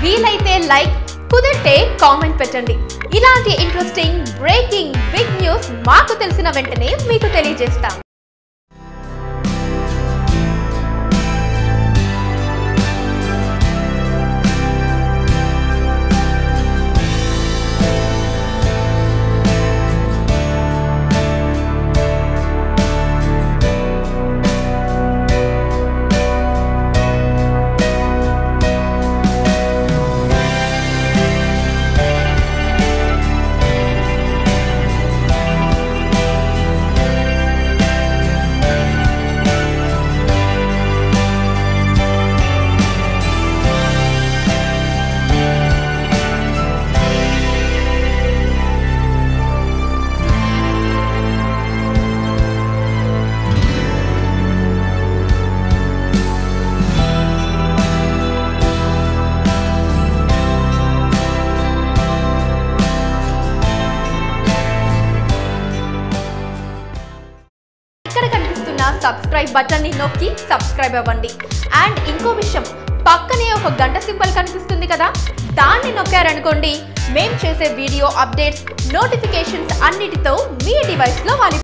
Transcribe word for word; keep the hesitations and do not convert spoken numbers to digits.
వీలైతే లైక్, కుదిరితే కామెంట్ పెట్టండి. ఇలాంటి ఇంట్రెస్టింగ్ బ్రేకింగ్ బిగ్ న్యూస్ మాకు తెలిసిన వెంటనే మీకు తెలియజేస్తాం. సబ్స్క్రైబ్ బటన్ ని నొక్కి సబ్స్క్రైబ్ అవ్వండి. అండ్ ఇంకో విషయం, పక్కనే ఒక గంట సింబల్ కనిపిస్తుంది కదా, దాన్ని నొక్కారనుకోండి మేము చేసే వీడియో అప్డేట్స్, నోటిఫికేషన్స్ అన్నిటితో మీ డివైస్ లో వాలి